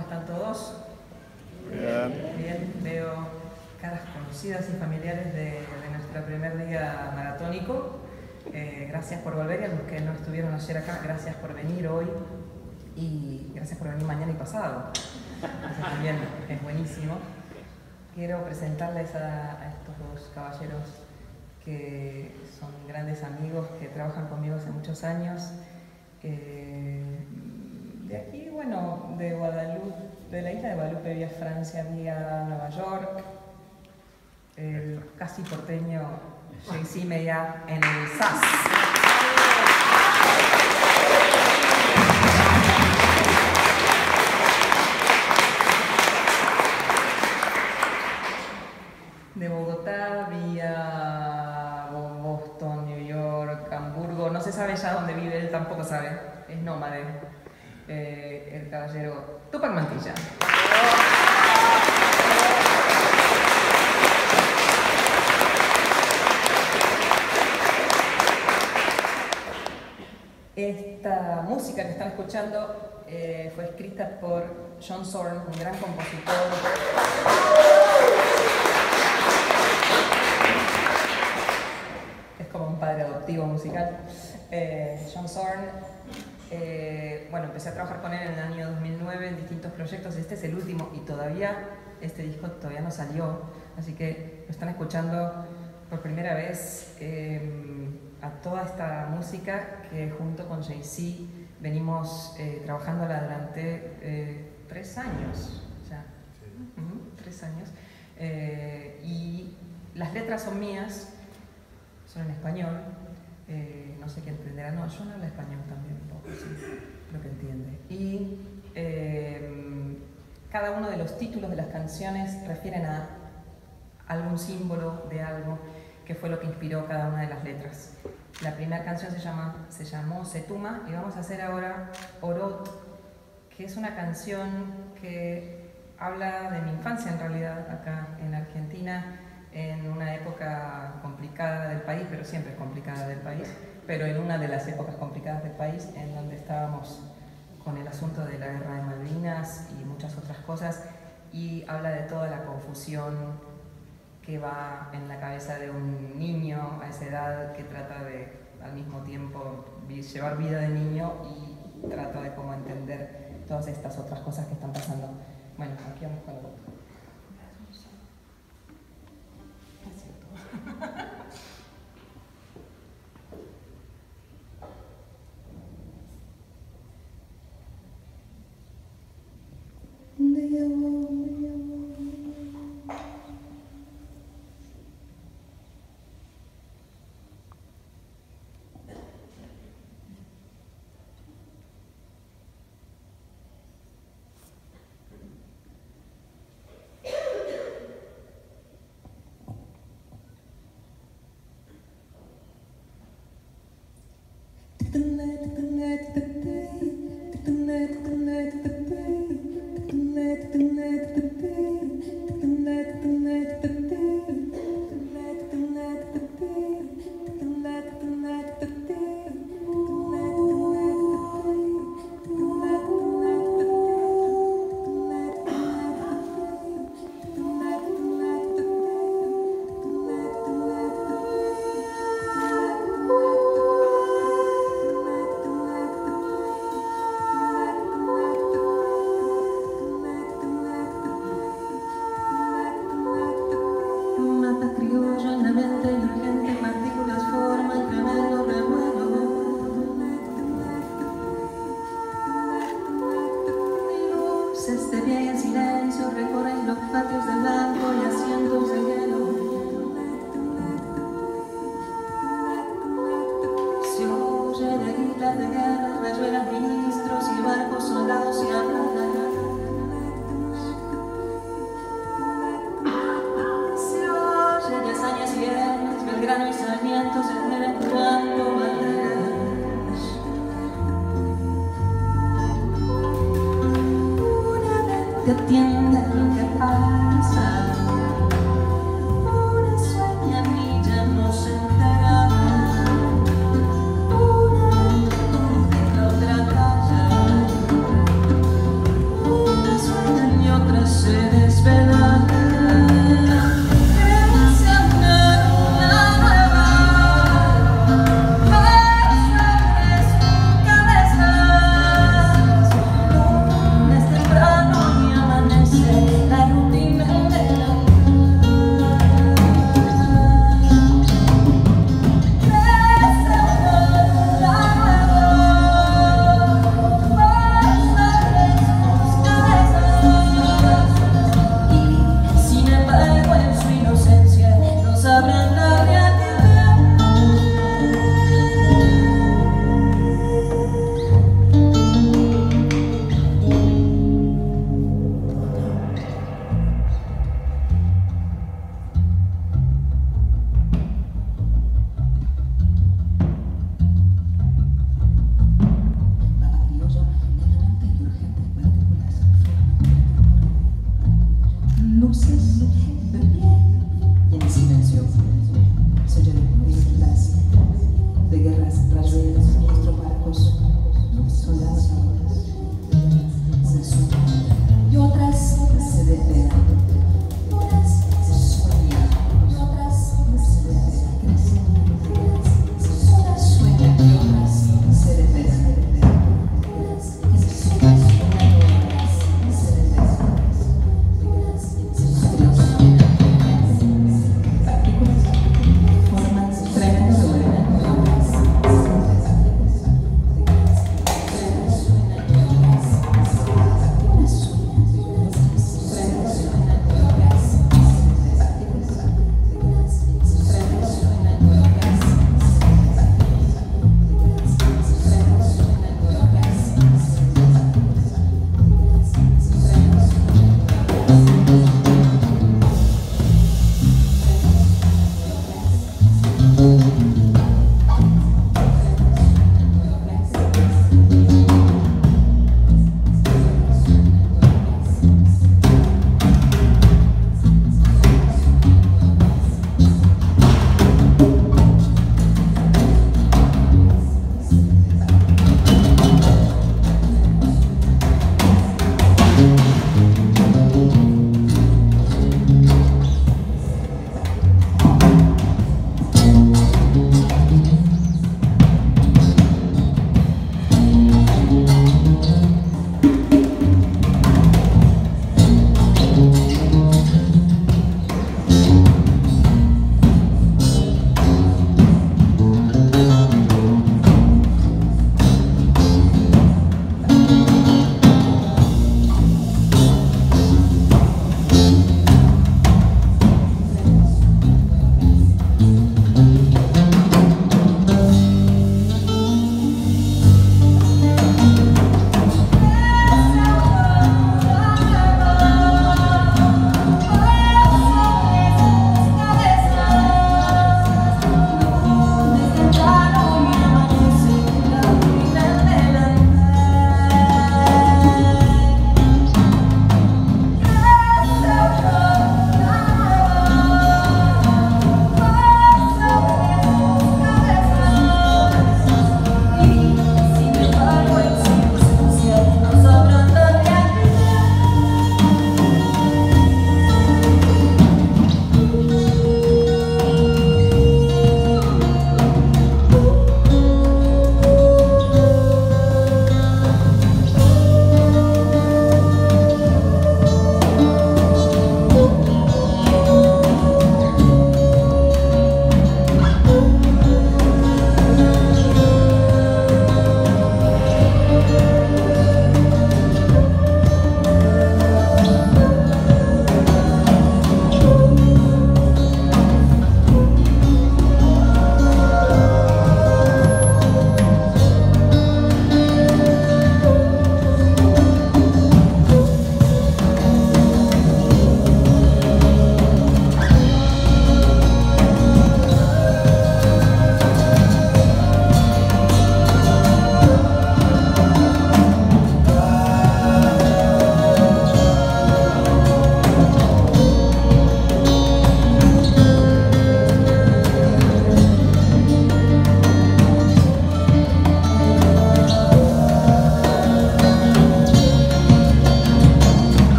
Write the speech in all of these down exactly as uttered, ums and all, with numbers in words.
están todos? Bien. Bien, veo caras conocidas y familiares de, de nuestro primer día maratónico. Eh, gracias por volver, y a los que no estuvieron ayer acá, gracias por venir hoy y gracias por venir mañana y pasado. Eso también es buenísimo. Quiero presentarles a, a estos dos caballeros que son grandes amigos, que trabajan conmigo hace muchos años. Eh, de aquí, bueno, de Guadalupe, de la isla de Guadalupe vía Francia, vía Nueva York, el casi porteño J C Maillard en el Saz. De Bogotá vía Boston, New York, Hamburgo, no se sabe ya dónde vive, él tampoco sabe, es nómade, eh, el caballero Tupac Mantilla. Esta música que están escuchando eh, fue escrita por Zorn, un gran compositor. Es como un padre adoptivo musical. Eh, Zorn, eh, bueno, empecé a trabajar con él en el año dos mil nueve en distintos proyectos. Este es el último y todavía, este disco todavía no salió, así que lo están escuchando por primera vez. Eh, a toda esta música que junto con J C venimos eh, trabajándola durante eh, tres años ya. Sí. Uh-huh, tres años. Eh, y las letras son mías, son en español. Eh, no sé qué entenderá, no, yo no hablo español también un poco, sí, lo que entiende. Y eh, cada uno de los títulos de las canciones refieren a algún símbolo de algo que fue lo que inspiró cada una de las letras. La primera canción se, llama, se llamó Setuma y vamos a hacer ahora Orot, que es una canción que habla de mi infancia en realidad acá en Argentina, en una época complicada del país, pero siempre es complicada del país, pero en una de las épocas complicadas del país, en donde estábamos con el asunto de la guerra de Malvinas y muchas otras cosas, y habla de toda la confusión que va en la cabeza de un niño a esa edad, que trata de al mismo tiempo llevar vida de niño y trata de cómo entender todas estas otras cosas que están pasando. Bueno, aquí vamos con la boca. Una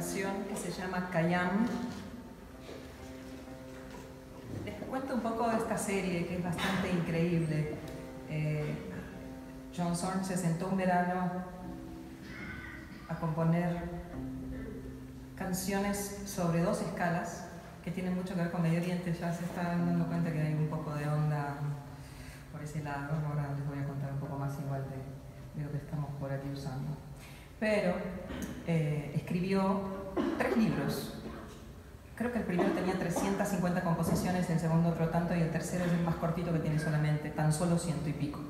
canción que se llama Cayam. Les cuento un poco de esta serie que es bastante increíble. Eh, John Zorn se sentó un verano a componer canciones sobre dos escalas que tienen mucho que ver con Medio Oriente. Ya se están dando cuenta que hay un poco de onda por ese lado. Ahora les voy a contar un poco más igual de, de lo que estamos por aquí usando. Pero eh, escribió tres libros. Creo que el primero tenía trescientas cincuenta composiciones, el segundo otro tanto, y el tercero es el más cortito, que tiene solamente tan solo ciento y pico.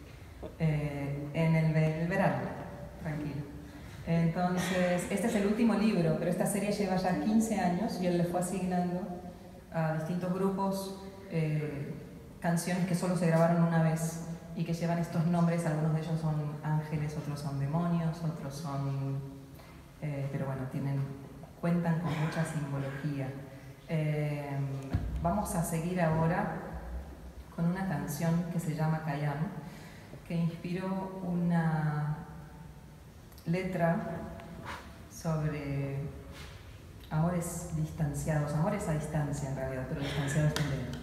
Eh, en el, el verano, tranquilo. Entonces, este es el último libro, pero esta serie lleva ya quince años y él le fue asignando a distintos grupos eh, canciones que solo se grabaron una vez y que llevan estos nombres. Algunos de ellos son ángeles, otros son demonios, otros son... Eh, pero bueno, tienen, cuentan con mucha simbología. Eh, vamos a seguir ahora con una canción que se llama Cayam, que inspiró una letra sobre amores distanciados, amores a distancia en realidad, pero distanciados también.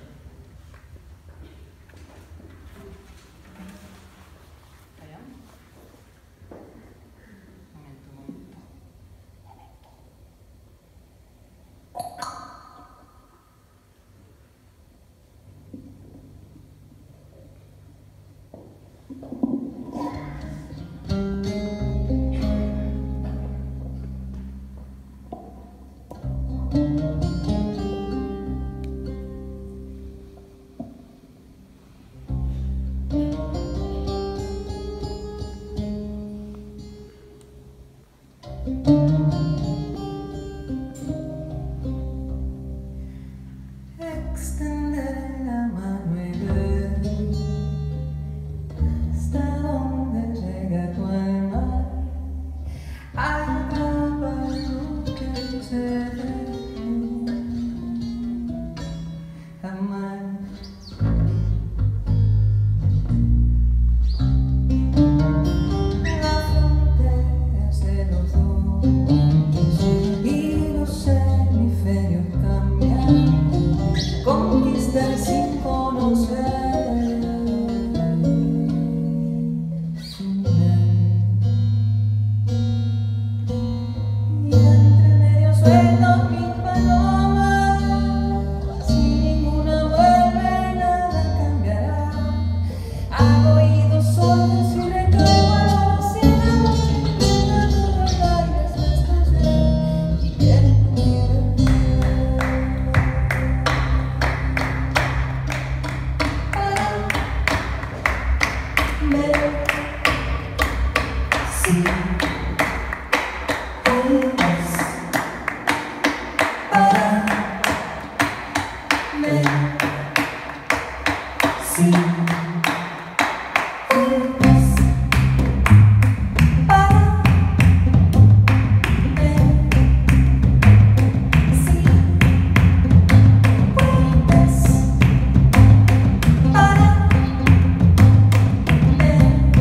Para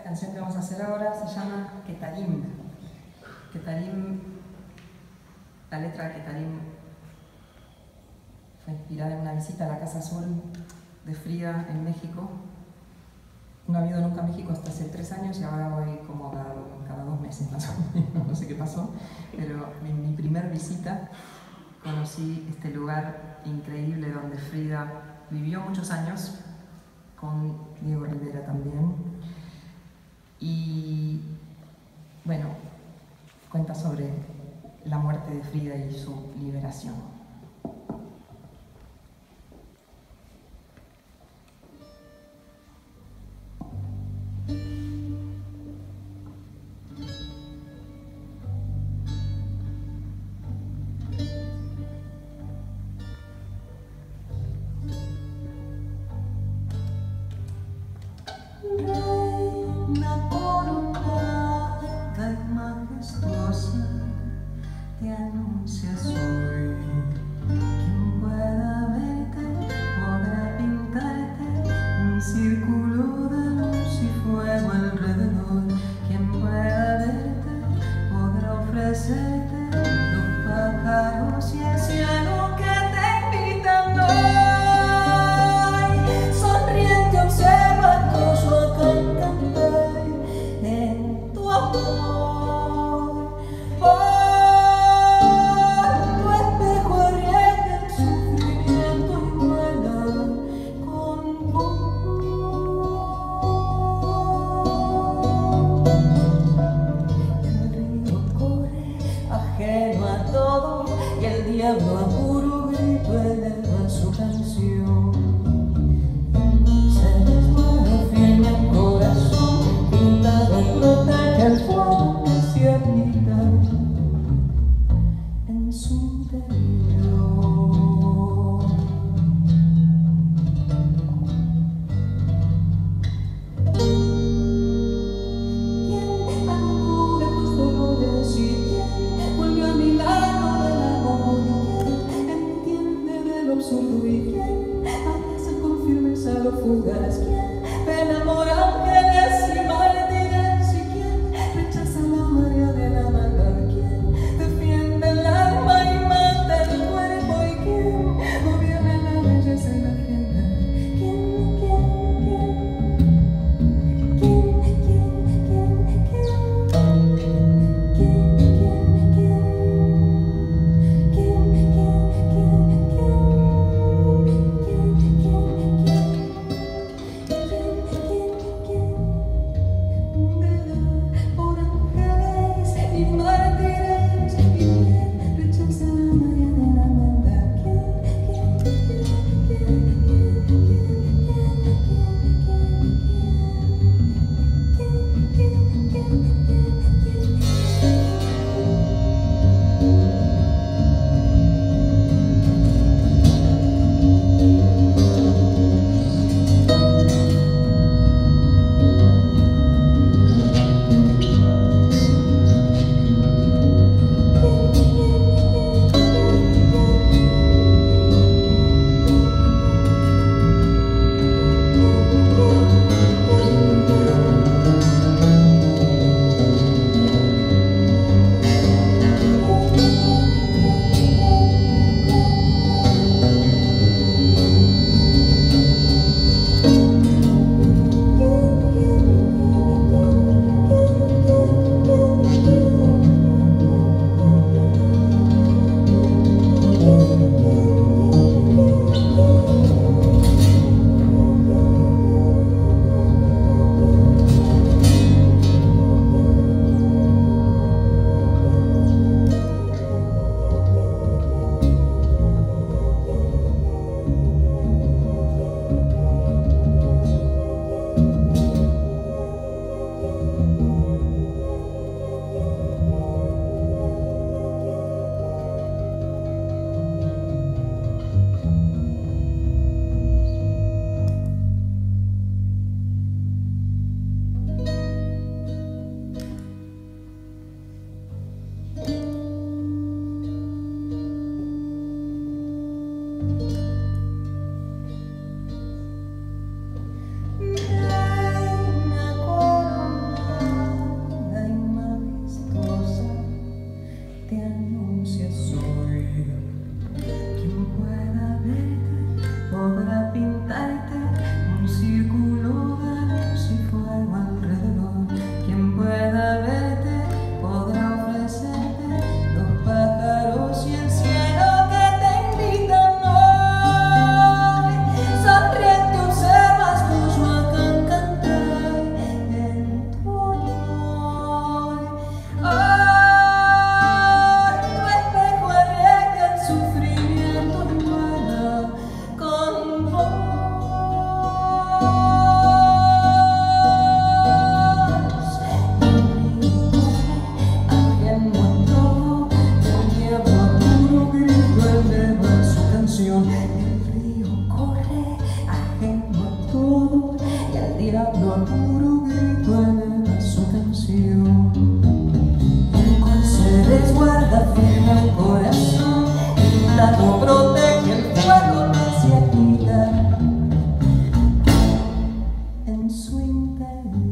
canción que vamos a hacer ahora se llama Quetarim. Quetarim, la letra de Quetarim fue inspirada en una visita a la Casa Zorn de Frida en México. No he ido nunca a México hasta hace tres años y ahora voy como cada, cada dos meses más o menos, no sé qué pasó, pero en mi primer visita conocí este lugar increíble donde Frida vivió muchos años, con Diego Rivera también, y bueno, cuenta sobre la muerte de Frida y su liberación. Te anuncias hoy. Quien pueda verte podrá pintarte un círculo de luz y fuego alrededor. Quien pueda verte podrá ofrecerte los pájaros y el cielo que te invitan hoy. Sonriente observa acoso cantante en tu amor. Diablo a puro grito eleva su canción. Se desnuda firme el corazón, pintado en protege el fuego que se agita en su interior. ¿Quién augura tus dolores y quién volvió a mi lado del amor? Absurdo y quién abraza con firmeza lo fugaz, quién te enamora ángeles y mártires y quién rechaza la marea de la maldad, quién defiende el alma y mata el cuerpo y quién gobierna la belleza y la agenda. ¿Quién, quién, quién? ¿Quién, quién, quién, quién? ¿Quién, quién, quién? diablo a puro grito eleva su canción, el cual se resguarda firme el corazón, el lado protege el fuego que se agita en su interior.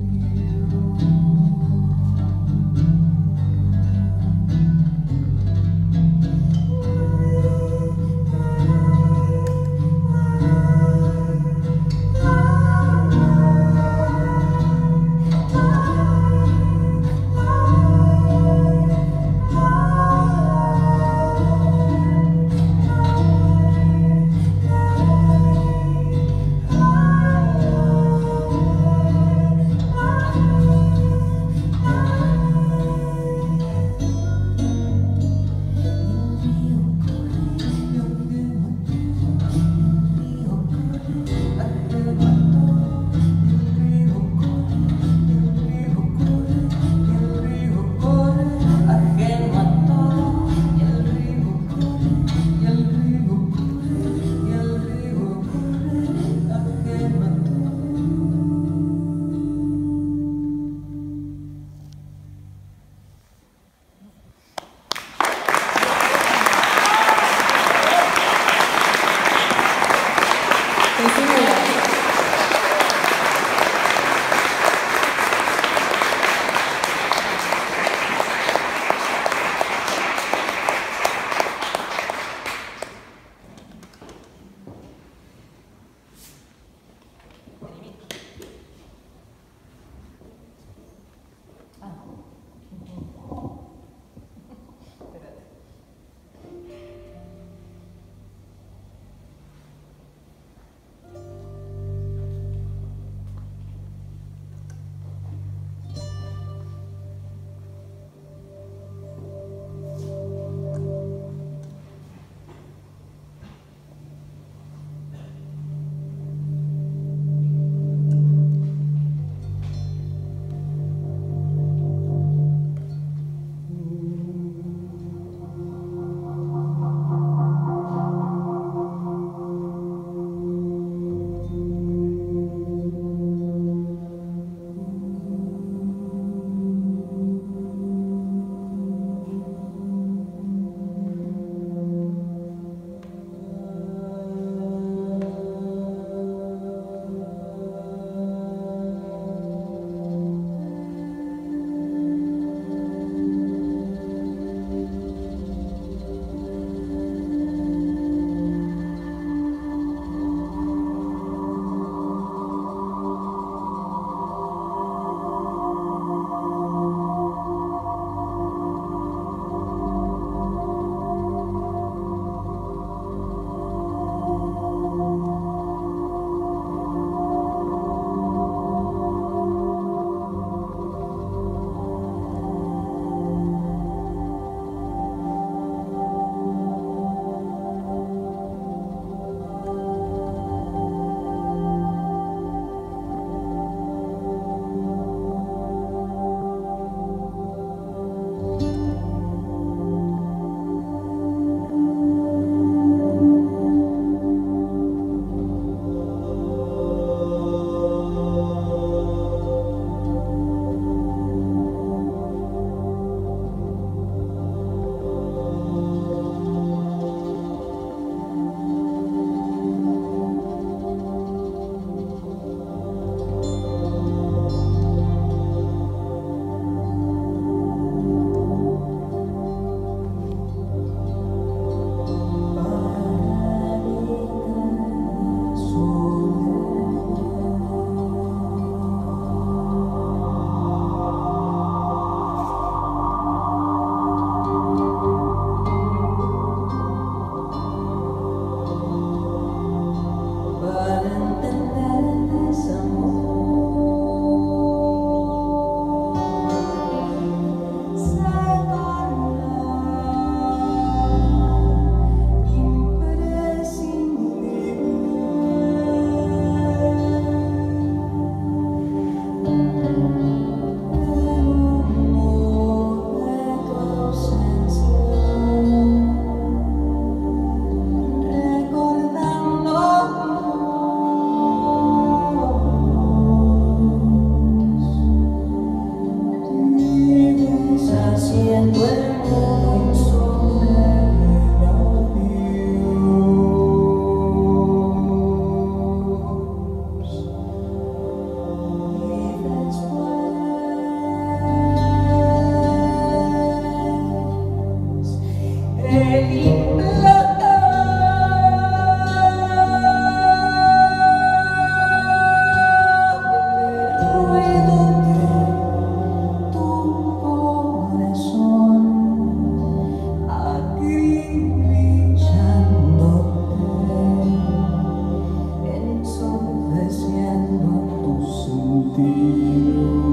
todos tus sentidos.